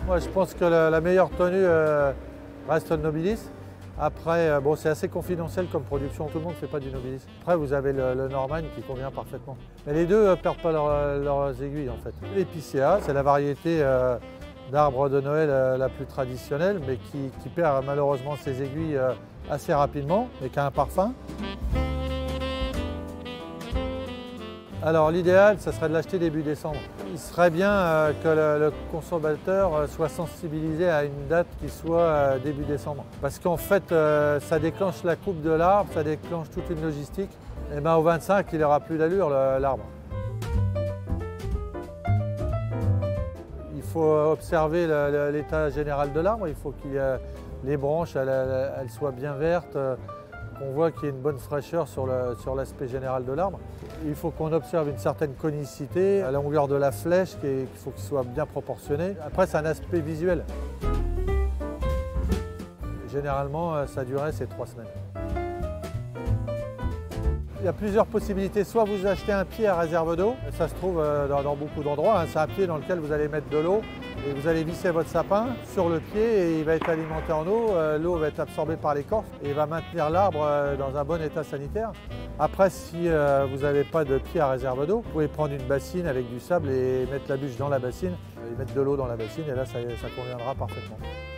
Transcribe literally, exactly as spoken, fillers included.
Moi, je pense que la, la meilleure tenue euh, reste le Nobilis. Après, euh, bon, c'est assez confidentiel comme production, tout le monde ne fait pas du Nobilis. Après, vous avez le, le Norman qui convient parfaitement. Mais les deux ne euh, perdent pas leur, leurs aiguilles, en fait. L'Épicéa, c'est la variété euh, d'arbre de Noël euh, la plus traditionnelle, mais qui, qui perd malheureusement ses aiguilles euh, assez rapidement, mais qui a un parfum. Alors l'idéal, ça serait de l'acheter début décembre. Il serait bien euh, que le, le consommateur euh, soit sensibilisé à une date qui soit euh, début décembre. Parce qu'en fait, euh, ça déclenche la coupe de l'arbre, ça déclenche toute une logistique. Et ben au vingt-cinq, il n'aura plus d'allure l'arbre. Il faut observer l'état général de l'arbre, il faut que les branches elles, elles, elles soient bien vertes. On voit qu'il y a une bonne fraîcheur sur l'aspect sur général de l'arbre. Il faut qu'on observe une certaine conicité, la longueur de la flèche, qu'il faut qu'il soit bien proportionné. Après, c'est un aspect visuel. Généralement, sa durée, c'est trois semaines. Il y a plusieurs possibilités. Soit vous achetez un pied à réserve d'eau, ça se trouve dans, dans beaucoup d'endroits. Hein. C'est un pied dans lequel vous allez mettre de l'eau et vous allez visser votre sapin sur le pied et il va être alimenté en eau. L'eau va être absorbée par l'écorce et va maintenir l'arbre dans un bon état sanitaire. Après, si vous n'avez pas de pied à réserve d'eau, vous pouvez prendre une bassine avec du sable et mettre la bûche dans la bassine et mettre de l'eau dans la bassine et là, ça, ça conviendra parfaitement.